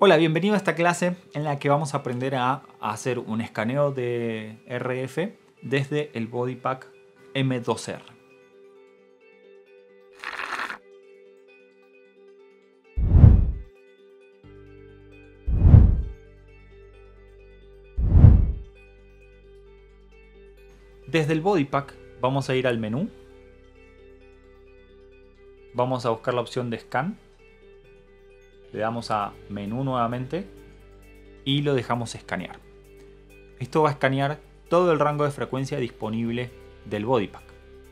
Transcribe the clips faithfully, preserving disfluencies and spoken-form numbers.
Hola, bienvenido a esta clase en la que vamos a aprender a hacer un escaneo de R F desde el BodyPack M dos R. Desde el BodyPack vamos a ir al menú, vamos a buscar la opción de Scan, le damos a menú nuevamente y lo dejamos escanear. Esto va a escanear todo el rango de frecuencia disponible del BodyPack,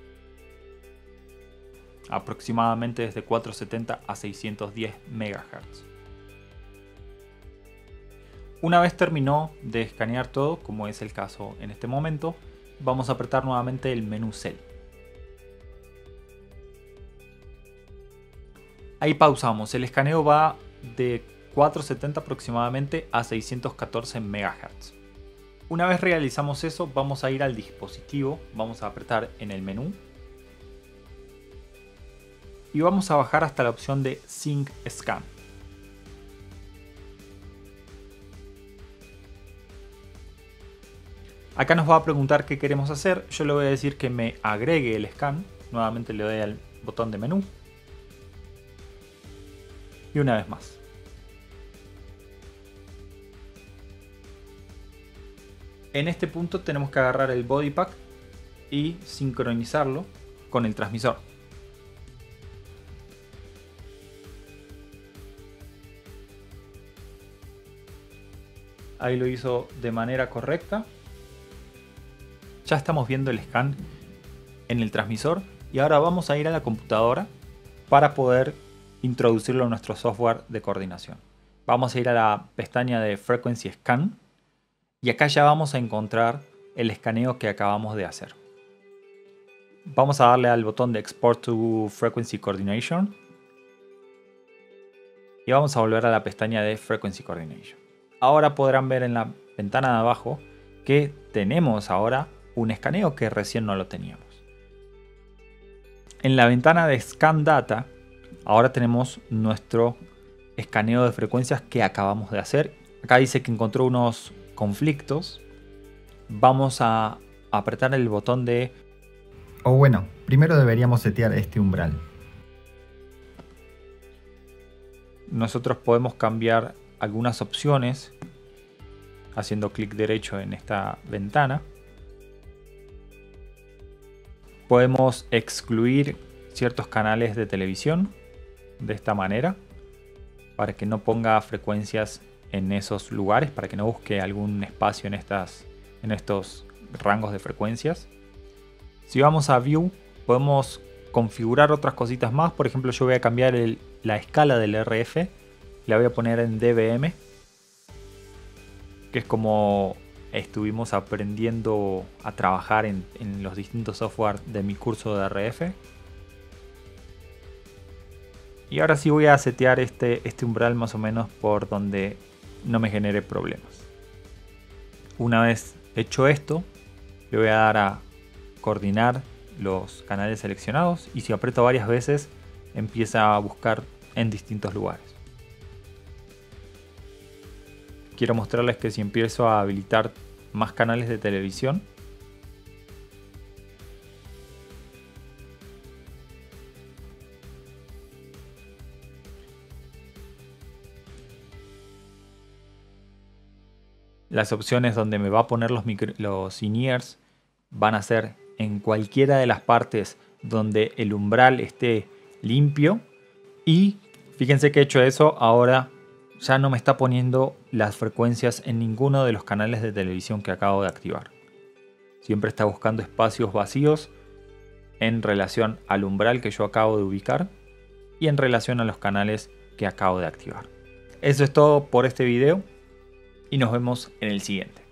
aproximadamente desde cuatrocientos setenta a seiscientos diez megahertz. Una vez terminó de escanear todo, como es el caso en este momento, vamos a apretar nuevamente el menú Cell. Ahí pausamos. El escaneo va de cuatrocientos setenta aproximadamente a seiscientos catorce megahertz. Una vez realizamos eso, vamos a ir al dispositivo, vamos a apretar en el menú y vamos a bajar hasta la opción de Sync Scan. Acá nos va a preguntar qué queremos hacer. Yo le voy a decir que me agregue el scan. Nuevamente le doy al botón de menú. Y una vez más. En este punto tenemos que agarrar el BodyPack y sincronizarlo con el transmisor. Ahí lo hizo de manera correcta. Ya estamos viendo el scan en el transmisor y ahora vamos a ir a la computadora para poder introducirlo en nuestro software de coordinación. Vamos a ir a la pestaña de Frequency Scan y acá ya vamos a encontrar el escaneo que acabamos de hacer. Vamos a darle al botón de Export to Frequency Coordination y vamos a volver a la pestaña de Frequency Coordination. Ahora podrán ver en la ventana de abajo que tenemos ahora un escaneo que recién no lo teníamos. En la ventana de Scan Data ahora tenemos nuestro escaneo de frecuencias que acabamos de hacer. Acá dice que encontró unos conflictos. Vamos a apretar el botón de... O bueno, primero deberíamos setear este umbral. Nosotros podemos cambiar algunas opciones haciendo clic derecho en esta ventana. Podemos excluir ciertos canales de televisión de esta manera para que no ponga frecuencias en esos lugares, para que no busque algún espacio en, estas, en estos rangos de frecuencias. Si vamos a View, podemos configurar otras cositas más. Por ejemplo, yo voy a cambiar el, la escala del R F, la voy a poner en D B M, que es como estuvimos aprendiendo a trabajar en, en los distintos software de mi curso de R F. Y ahora sí voy a setear este, este umbral más o menos por donde no me genere problemas. Una vez hecho esto, le voy a dar a coordinar los canales seleccionados y si aprieto varias veces empieza a buscar en distintos lugares. Quiero mostrarles que si empiezo a habilitar más canales de televisión, las opciones donde me va a poner los, micro, los in-ears van a ser en cualquiera de las partes donde el umbral esté limpio. Y fíjense que he hecho eso, ahora ya no me está poniendo las frecuencias en ninguno de los canales de televisión que acabo de activar. Siempre está buscando espacios vacíos en relación al umbral que yo acabo de ubicar y en relación a los canales que acabo de activar. Eso es todo por este video y nos vemos en el siguiente.